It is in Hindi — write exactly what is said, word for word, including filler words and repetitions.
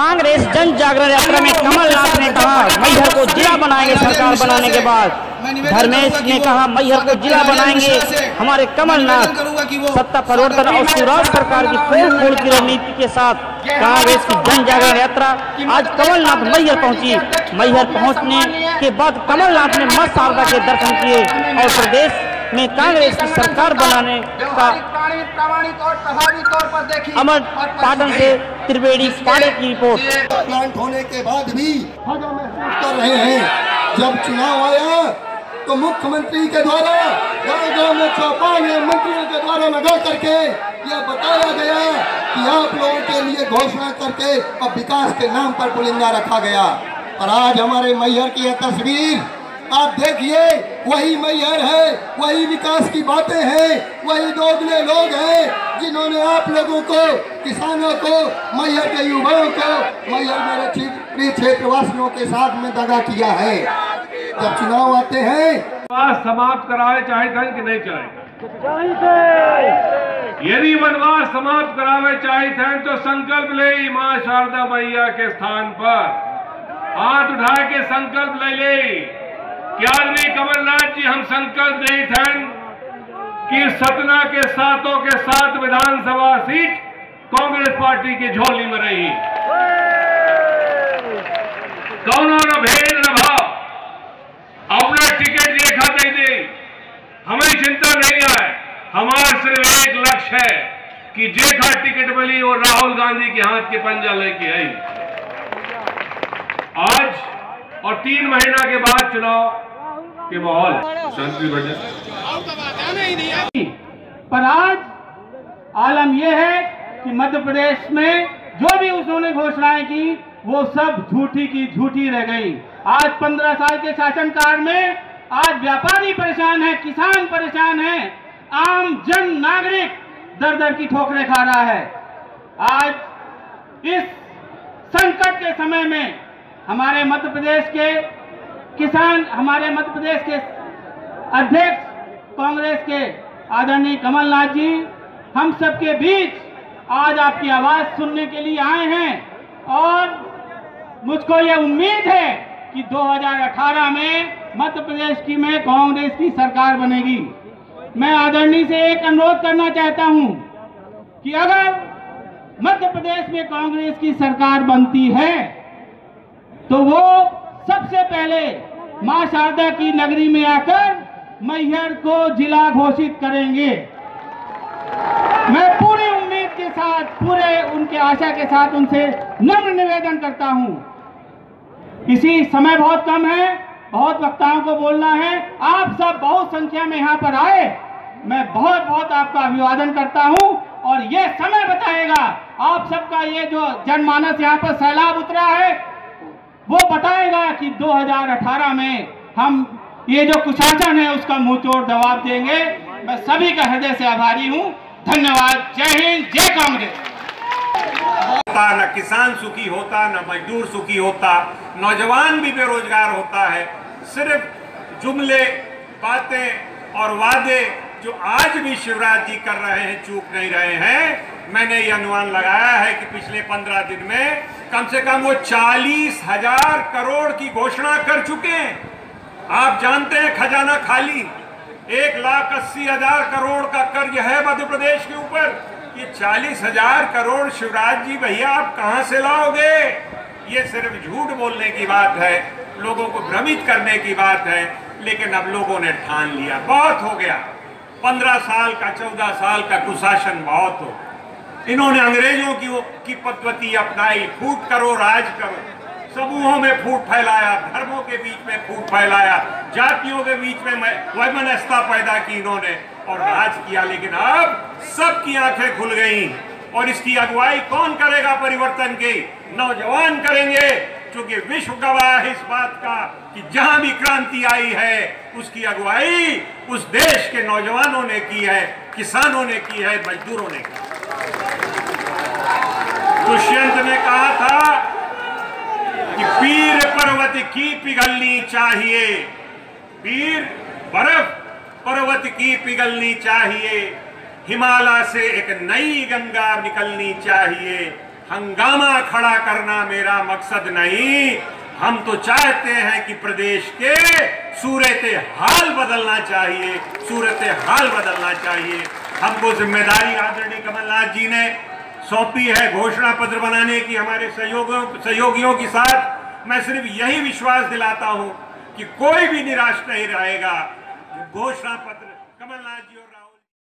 कांग्रेस जन जागरण यात्रा में कमलनाथ ने कहा मैहर को जिला बनाएंगे सरकार बनाने के बाद। धर्मेश ने कहा मैहर को जिला बनाएंगे हमारे कमलनाथ। सत्ता परिवर्तन और सुराज सरकार की तोड़ फोड़ की रणनीति के साथ कांग्रेस की जन जागरण यात्रा आज कमलनाथ मैहर पहुंची। मैहर पहुंचने के बाद कमलनाथ ने मां शारदा के दर्शन किए और प्रदेश में कांग्रेस की सरकार बनाने का अमर पाटन से त्रिवेणी पाड़े की रिपोर्ट। प्लांट होने के बाद भी हजा महसूस कर रहे हैं। जब चुनाव आया तो मुख्यमंत्री के द्वारा गांव गांव में चौपाल मंत्रियों के द्वारा लगा करके यह बताया गया कि आप लोगों के लिए घोषणा करके अब विकास के नाम पर पुलिंदा रखा गया। और आज हमारे मैहर की यह तस्वीर आप देखिए, वही मैहर है, वही विकास की बातें हैं, वही दोगले लोग हैं जिन्होंने आप लोगों को, किसानों को, मैहर के युवाओं को, मैहर मेरे क्षेत्रवासियों के साथ में दगा किया है। जब चुनाव आते हैं वनवास समाप्त कराए चाहे थे कि नहीं चाहे, यदि वनवास समाप्त करावे चाहे थे तो संकल्प ले मां शारदा मैया के स्थान पर हाथ उठा के संकल्प ले ले कि आदमी कमलनाथ जी हम संकल्प दे थे कि सतना के सातों के सात विधानसभा सीट कांग्रेस पार्टी की झोली में रही। कौन न भेद न भाव अपना टिकट देखा दे दे, हमें चिंता नहीं है। हमारा सिर्फ एक लक्ष्य है कि जेखा टिकट मिली और राहुल गांधी के हाथ के पंजा लेके आई। आज और तीन महीना के बाद चुनाव के माहौल शांति बढ़े, पर आज आलम यह है कि मध्य प्रदेश में जो भी उन्होंने घोषणाएं की वो सब झूठी की झूठी रह गई। आज पंद्रह साल के शासनकाल में आज व्यापारी परेशान है, किसान परेशान है, आम जन नागरिक दर दर की ठोकरें खा रहा है। आज इस संकट के समय में हमारे मध्य प्रदेश के किसान, हमारे मध्य प्रदेश के अध्यक्ष कांग्रेस के आदरणीय कमलनाथ जी हम सबके बीच आज आपकी आवाज सुनने के लिए आए हैं और मुझको यह उम्मीद है कि दो हज़ार अठारह में मध्य प्रदेश की में कांग्रेस की सरकार बनेगी। मैं आदरणीय से एक अनुरोध करना चाहता हूं कि अगर मध्य प्रदेश में कांग्रेस की सरकार बनती है तो वो सबसे पहले मां शारदा की नगरी में आकर मैहर को जिला घोषित करेंगे। मैं पूरी उम्मीद के साथ, पूरे उनके आशा के साथ उनसे नम्र निवेदन करता हूं। इसी समय बहुत कम है, बहुत वक्ताओं को बोलना है। आप सब बहुत संख्या में यहाँ पर आए, मैं बहुत बहुत आपका अभिवादन करता हूं और ये समय बताएगा, आप सबका ये जो जनमानस यहाँ पर सैलाब उतरा है वो बताएगा कि दो हज़ार अठारह में हम ये जो कुशासन है उसका मुंहतोड़ जवाब देंगे। मैं सभी का हृदय से आभारी हूं। धन्यवाद। जय हिंद, जय कांग्रेस। न किसान सुखी होता, न मजदूर सुखी होता, नौजवान भी बेरोजगार होता है। सिर्फ जुमले, बातें और वादे जो आज भी शिवराज जी कर रहे हैं, चूक नहीं रहे हैं। मैंने ये अनुमान लगाया है कि पिछले पंद्रह दिन में कम से कम वो चालीस हजार करोड़ की घोषणा कर चुके हैं। आप जानते हैं खजाना खाली, एक लाख अस्सी हजार करोड़ का कर्ज है मध्य प्रदेश के ऊपर। ये चालीस हजार करोड़ शिवराज जी भैया आप कहां से लाओगे? ये सिर्फ झूठ बोलने की बात है, लोगों को भ्रमित करने की बात है। लेकिन अब लोगों ने ठान लिया, बहुत हो गया। पंद्रह साल का, चौदह साल का कुशासन बहुत हो। इन्होंने अंग्रेजों की की पद्धति अपनाई, फूट करो राज करो, समूहों में फूट फैलाया, धर्मों के बीच में फूट फैलाया, जातियों के बीच में वैमनस्यता पैदा की इन्होंने और राज किया। लेकिन अब सबकी आंखें खुल गई और इसकी अगुवाई कौन करेगा? परिवर्तन की नौजवान करेंगे, क्योंकि विश्व गवाह है इस बात का कि जहां भी क्रांति आई है उसकी अगुवाई उस देश के नौजवानों ने की है, किसानों ने की है, मजदूरों ने की। दुष्यंत ने कहा था कि पीर पर्वत की पिघलनी चाहिए, पीर बर्फ पर्वत की पिघलनी चाहिए, हिमालय से एक नई गंगा निकलनी चाहिए, हंगामा खड़ा करना मेरा मकसद नहीं। हम तो चाहते हैं कि प्रदेश के सूरत हाल बदलना चाहिए, सूरत हाल बदलना चाहिए। हमको जिम्मेदारी आदरणीय कमलनाथ जी ने सौंपी है घोषणा पत्र बनाने की हमारे सहयोगियों सहयोगियों के साथ। मैं सिर्फ यही विश्वास दिलाता हूं कि कोई भी निराश नहीं रहेगा। घोषणा पत्र